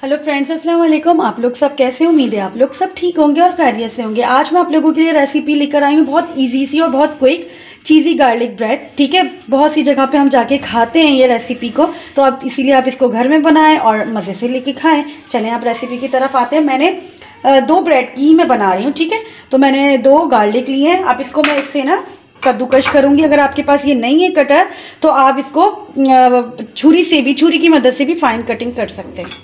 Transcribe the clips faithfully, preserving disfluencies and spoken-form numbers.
Hello friends, अस्सलाम वालेकुम। आप लोग सब कैसे? उम्मीद है आप लोग सब ठीक होंगे और खैरियत से होंगे। आज मैं आप लोगों के लिए रेसिपी लेकर आई हूँ, बहुत इजी सी और बहुत क्विक चीज़ी गार्लिक ब्रेड। ठीक है, बहुत सी जगह पे हम जाके खाते हैं ये रेसिपी को, तो आप इसीलिए आप इसको घर में बनाएं और मज़े से लेके खाएं। चलें आप रेसिपी की तरफ आते हैं। मैंने दो ब्रेड की मैं बना रही हूँ, ठीक है। तो मैंने दो गार्लिक लिए हैं। आप इसको मैं इससे ना कद्दूकश करूँगी। अगर आपके पास ये नहीं है कटर तो आप इसको छुरी से भी, छुरी की मदद से भी फाइन कटिंग कर सकते हैं।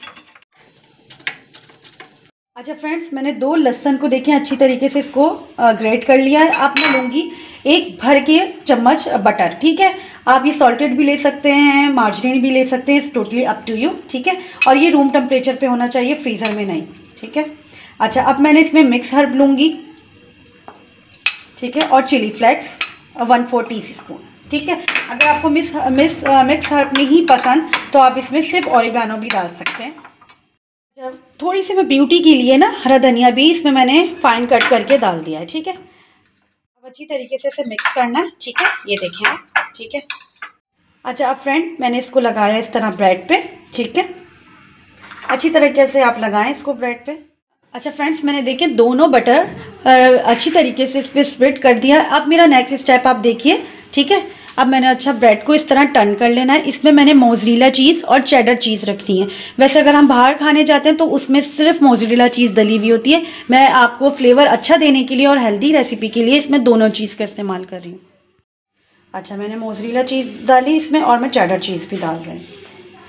अच्छा फ्रेंड्स, मैंने दो लहसुन को देखें अच्छी तरीके से इसको ग्रेट कर लिया है। अब मैं लूँगी एक भर के चम्मच बटर, ठीक है। आप ये सॉल्टेड भी ले सकते हैं, मार्जरीन भी ले सकते हैं, it's totally up to you, ठीक है। और ये रूम टेम्परेचर पे होना चाहिए, फ्रीज़र में नहीं, ठीक है। अच्छा, अब मैंने इसमें मिक्स हर्ब लूँगी, ठीक है, और chilli flakes one four teaspoon, ठीक है। अगर आपको मिस मिस मिक्स हर्ब नहीं पसंद तो आप इसमें सिर्फ ओरिगानो भी डाल सकते हैं। जब थोड़ी सी मैं ब्यूटी के लिए ना हरा धनिया भी इसमें मैंने फाइन कट करके डाल दिया है, ठीक है। अब अच्छी तरीके से इसे मिक्स करना है, ठीक है। ये देखें आप, ठीक है। अच्छा, अब फ्रेंड मैंने इसको लगाया इस तरह ब्रेड पे, ठीक है। अच्छी तरीके से आप लगाएं इसको ब्रेड पे। अच्छा फ्रेंड्स, मैंने देखें दोनों बटर अच्छी तरीके से इस पर स्प्रेड कर दिया। अब मेरा नेक्स्ट स्टेप आप देखिए, ठीक है। अब मैंने अच्छा ब्रेड को इस तरह टर्न कर लेना है। इसमें मैंने मोज़रेला चीज़ और चेडर चीज़ रखनी है। वैसे अगर हम बाहर खाने जाते हैं तो उसमें सिर्फ मोज़रेला चीज़ डली हुई होती है। मैं आपको फ्लेवर अच्छा देने के लिए और हेल्दी रेसिपी के लिए इसमें दोनों चीज़ का इस्तेमाल कर रही हूँ। अच्छा, मैंने मोज़रेला चीज़ डाली इसमें और मैं चेडर चीज़ भी डाल रही हूँ।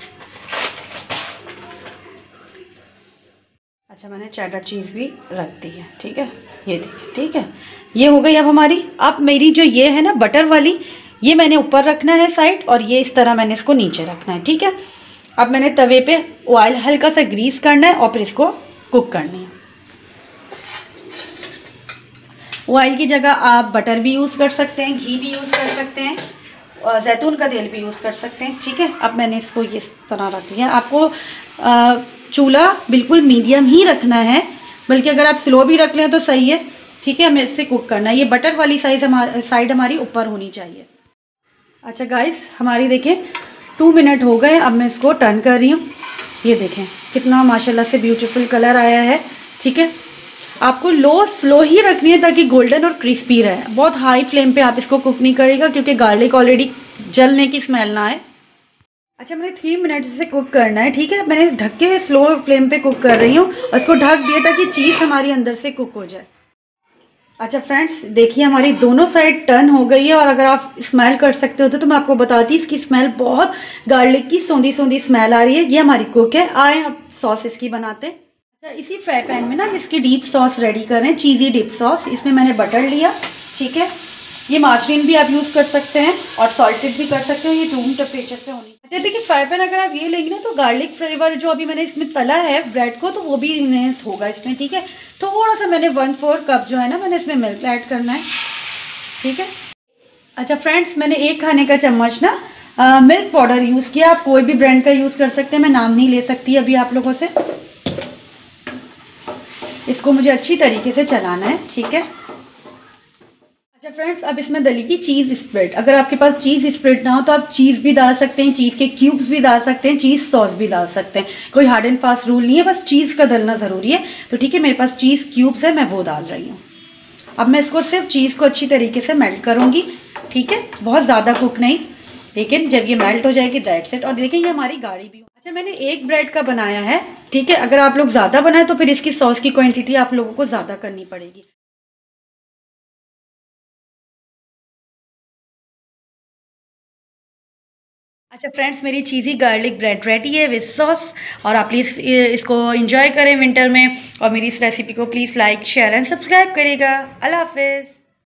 अच्छा, मैंने चेडर चीज़ भी रख दी है, ठीक है। ये देखिए, ठीक है, ये हो गई अब हमारी। अब मेरी जो ये है ना बटर वाली, ये मैंने ऊपर रखना है साइड, और ये इस तरह मैंने इसको नीचे रखना है, ठीक है। अब मैंने तवे पे ऑयल हल्का सा ग्रीस करना है और फिर इसको कुक करनी है। ऑयल की जगह आप बटर भी यूज़ कर सकते हैं, घी भी यूज़ कर सकते हैं, और जैतून का तेल भी यूज़ कर सकते हैं, ठीक है। अब मैंने इसको इस तरह रख लिया। आपको चूल्हा बिल्कुल मीडियम ही रखना है, बल्कि अगर आप स्लो भी रख लें तो सही है, ठीक है। हमें इससे कुक करना है। ये बटर वाली साइज हमारी साइड हमारी ऊपर होनी चाहिए। अच्छा गाइस, हमारी देखें टू मिनट हो गए। अब मैं इसको टर्न कर रही हूँ। ये देखें कितना माशाल्लाह से ब्यूटीफुल कलर आया है, ठीक है। आपको लो स्लो ही रखनी है ताकि गोल्डन और क्रिस्पी रहे। बहुत हाई फ्लेम पे आप इसको कुक नहीं करेगा क्योंकि गार्लिक ऑलरेडी जलने की स्मेल ना आए। अच्छा, मैंने थ्री मिनट से कुक करना है, ठीक है। मैंने ढक के स्लो फ्लेम पे कुक कर रही हूँ और इसको ढक दिया ताकि चीज़ हमारी अंदर से कुक हो जाए। अच्छा फ्रेंड्स, देखिए हमारी दोनों साइड टर्न हो गई है। और अगर आप स्मेल कर सकते होते तो मैं आपको बताती, इसकी स्मेल बहुत गार्लिक की सौंधी सौंधी स्मेल आ रही है। ये हमारी कुक है। आए अब सॉस इसकी बनाते हैं। अच्छा, इसी फ्राई पैन में ना इसकी डीप सॉस रेडी करें, चीज़ी डीप सॉस। इसमें मैंने बटर लिया, ठीक है। ये मार्जरीन भी आप यूज़ कर सकते हैं और सॉल्टेड भी कर सकते हो। ये रूम टेम्परेचर पे होनी। अच्छा देखिए, फ्राई पैन अगर आप ये लेंगे ना तो गार्लिक फ्लेवर जो अभी मैंने इसमें तला है ब्रेड को, तो वो भी इनहेंस होगा इसमें, ठीक है। थोड़ा सा मैंने वन फोर कप जो है ना मैंने इसमें मिल्क ऐड करना है, ठीक है। अच्छा फ्रेंड्स, मैंने एक खाने का चम्मच ना आ, मिल्क पाउडर यूज़ किया। आप कोई भी ब्रांड का यूज़ कर सकते हैं, मैं नाम नहीं ले सकती अभी आप लोगों से। इसको मुझे अच्छी तरीके से चलाना है, ठीक है। अच्छा फ्रेंड्स, अब इसमें डली की चीज़ स्प्रेड। अगर आपके पास चीज़ स्प्रेड ना हो तो आप चीज़ भी डाल सकते हैं, चीज़ के क्यूब्स भी डाल सकते हैं, चीज़ सॉस भी डाल सकते हैं। कोई हार्ड एंड फास्ट रूल नहीं है, बस चीज़ का डलना ज़रूरी है। तो ठीक है, मेरे पास चीज़ क्यूब्स है, मैं वो डाल रही हूँ। अब मैं इसको सिर्फ चीज़ को अच्छी तरीके से मेल्ट करूँगी, ठीक है। बहुत ज़्यादा कुक नहीं, लेकिन जब ये मेल्ट हो जाएगी दैट्स इट। और देखिए ये हमारी गाढ़ी भी। अच्छा, मैंने एक ब्रेड का बनाया है, ठीक है। अगर आप लोग ज़्यादा बनाएं तो फिर इसकी सॉस की क्वान्टिटी आप लोगों को ज़्यादा करनी पड़ेगी। अच्छा फ्रेंड्स, मेरी चीज़ी गार्लिक ब्रेड रेडी है विद सॉस। और आप प्लीज़ इसको एंजॉय करें विंटर में। और मेरी इस रेसिपी को please like share and subscribe करिएगा। अल्लाह हाफिज़।